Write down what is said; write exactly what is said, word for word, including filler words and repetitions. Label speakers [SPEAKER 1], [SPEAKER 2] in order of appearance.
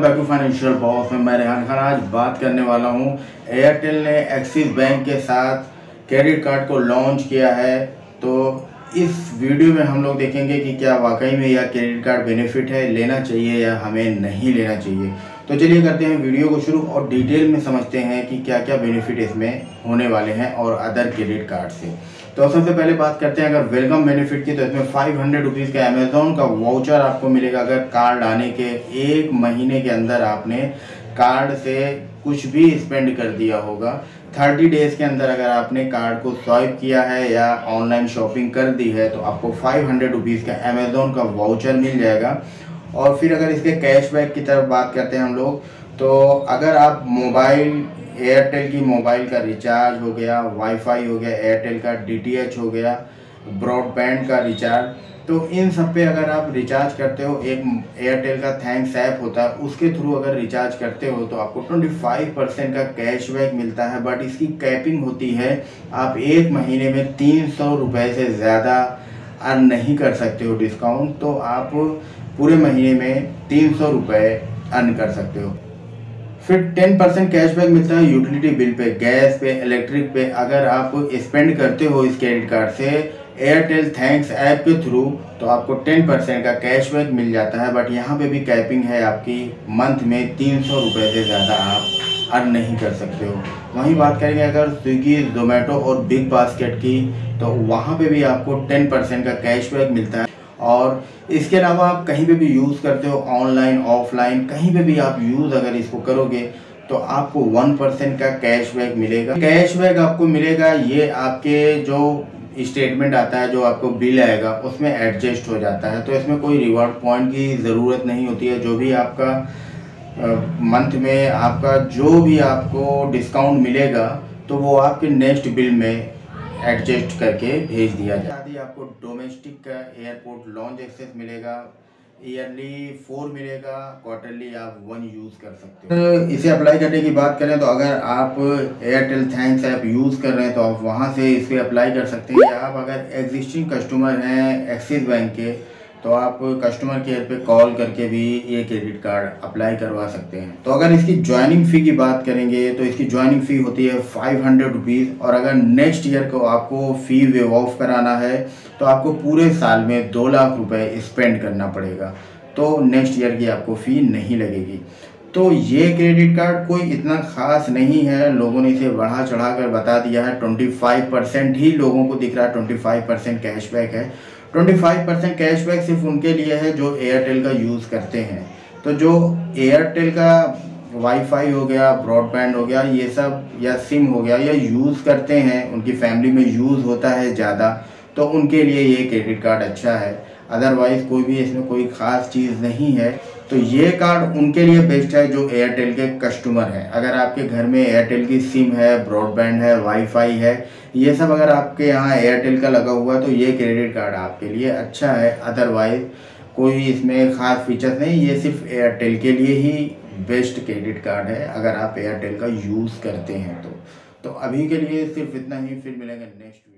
[SPEAKER 1] Back to financial boss में मैं रेहान खान। आज बात करने वाला हूं, एयरटेल ने एक्सिस बैंक के साथ क्रेडिट कार्ड को लॉन्च किया है। तो इस वीडियो में हम लोग देखेंगे कि क्या वाकई में यह क्रेडिट कार्ड बेनिफिट है, लेना चाहिए या हमें नहीं लेना चाहिए। तो चलिए करते हैं वीडियो को शुरू और डिटेल में समझते हैं कि क्या क्या बेनिफिट इसमें होने वाले हैं और अदर क्रेडिट कार्ड से। तो सबसे पहले बात करते हैं अगर वेलकम बेनिफिट की, तो इसमें फाइव हंड्रेड रुपीज़ का अमेज़ॉन का वाउचर आपको मिलेगा अगर कार्ड आने के एक महीने के अंदर आपने कार्ड से कुछ भी स्पेंड कर दिया होगा। थर्टी डेज़ के अंदर अगर आपने कार्ड को स्वाइप किया है या ऑनलाइन शॉपिंग कर दी है तो आपको फाइव हंड्रेड रुपीज़ का अमेज़ॉन का वाउचर मिल जाएगा। और फिर अगर इसके कैशबैक की तरफ बात करते हैं हम लोग, तो अगर आप मोबाइल एयरटेल की मोबाइल का रिचार्ज हो गया, वाईफाई हो गया, एयरटेल का डीटीएच हो गया, ब्रॉडबैंड का रिचार्ज, तो इन सब पे अगर आप रिचार्ज करते हो, एक एयरटेल का थैंक्स ऐप होता है उसके थ्रू अगर रिचार्ज करते हो तो आपको पच्चीस परसेंट का कैशबैक मिलता है। बट इसकी कैपिंग होती है, आप एक महीने में तीन सौ रुपये से ज़्यादा अर्न नहीं कर सकते हो डिस्काउंट। तो आप पूरे महीने में तीन सौ रुपये अर्न कर सकते हो। फिर टेन परसेंट कैशबैक मिलता है यूटिलिटी बिल पे, गैस पे, इलेक्ट्रिक पे। अगर आप स्पेंड करते हो इस क्रेडिट कार्ड से एयरटेल थैंक्स ऐप के थ्रू तो आपको टेन परसेंट का कैशबैक मिल जाता है। बट यहाँ पे भी कैपिंग है आपकी, मंथ में तीन सौ रुपये से ज़्यादा आप अर्न नहीं कर सकते हो। वहीं बात करेंगे अगर स्विगी, जोमेटो और बिग बास्केट की, तो वहाँ पे भी आपको टेन परसेंट का कैशबैक मिलता है। और इसके अलावा आप कहीं पे भी यूज़ करते हो, ऑनलाइन ऑफलाइन कहीं पे भी आप यूज़ अगर इसको करोगे तो आपको वन परसेंट का कैशबैक मिलेगा। कैशबैक आपको मिलेगा, ये आपके जो स्टेटमेंट आता है, जो आपको बिल आएगा उसमें एडजस्ट हो जाता है। तो इसमें कोई रिवॉर्ड पॉइंट की ज़रूरत नहीं होती है। जो भी आपका मंथ में आपका जो भी आपको डिस्काउंट मिलेगा तो वो आपके नेक्स्ट बिल में एडजस्ट करके भेज दिया जाए। आदि आपको डोमेस्टिक का एयरपोर्ट लॉन्च एक्सेस मिलेगा, ईयरली फोर मिलेगा, क्वार्टरली आप वन यूज़ कर सकते हो। इसे अप्लाई करने की बात करें तो अगर आप एयरटेल थैंक्स ऐप यूज़ कर रहे हैं तो आप वहां से इसे अप्लाई कर सकते हैं। या आप अगर एग्जिस्टिंग कस्टमर हैं एक्सिस बैंक के तो आप कस्टमर केयर पे कॉल करके भी ये क्रेडिट कार्ड अप्लाई करवा सकते हैं। तो अगर इसकी ज्वाइनिंग फ़ी की बात करेंगे तो इसकी ज्वाइनिंग फ़ी होती है फाइव हंड्रेड रुपीज़। और अगर नेक्स्ट ईयर को आपको फ़ी वेव ऑफ कराना है तो आपको पूरे साल में दो लाख रुपए स्पेंड करना पड़ेगा। तो नेक्स्ट ईयर की आपको फ़ी नहीं लगेगी। तो ये क्रेडिट कार्ड कोई इतना ख़ास नहीं है, लोगों ने इसे बढ़ा चढ़ा कर बता दिया है। पच्चीस परसेंट ही लोगों को दिख रहा है, पच्चीस परसेंट कैशबैक है। पच्चीस परसेंट कैशबैक सिर्फ उनके लिए है जो एयरटेल का यूज़ करते हैं। तो जो एयरटेल का वाईफाई हो गया, ब्रॉडबैंड हो गया, ये सब या सिम हो गया, या यूज़ करते हैं, उनकी फैमिली में यूज़ होता है ज़्यादा, तो उनके लिए ये क्रेडिट कार्ड अच्छा है। अदरवाइज़ कोई भी इसमें कोई ख़ास चीज़ नहीं है। तो ये कार्ड उनके लिए बेस्ट है जो एयरटेल के कस्टमर हैं। अगर आपके घर में एयरटेल की सिम है, ब्रॉडबैंड है, वाईफाई है, ये सब अगर आपके यहाँ एयरटेल का लगा हुआ है तो ये क्रेडिट कार्ड आपके लिए अच्छा है। अदरवाइज़ कोई इसमें ख़ास फीचर्स नहीं, ये सिर्फ एयरटेल के लिए ही बेस्ट क्रेडिट कार्ड है अगर आप एयरटेल का यूज़ करते हैं तो। तो अभी के लिए सिर्फ इतना ही, फिर मिलेंगे नेक्स्ट।